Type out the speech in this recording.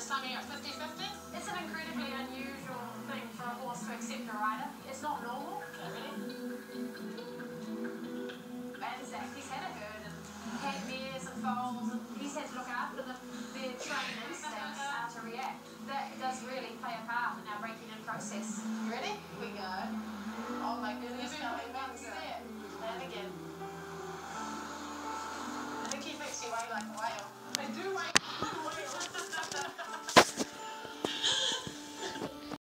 first time you're at 50-50? It's an incredibly unusual thing for a horse to accept a rider. It's not normal. Okay, ready? And Zach, he's had a herd and had mares and foals, and he's had to look after them. Their trained instincts to react. That does really play a part in our breaking in process. You ready? Here we go. Oh my goodness, coming back to it. And again. I think he thinks you weigh like a whale. They do weigh like a whale.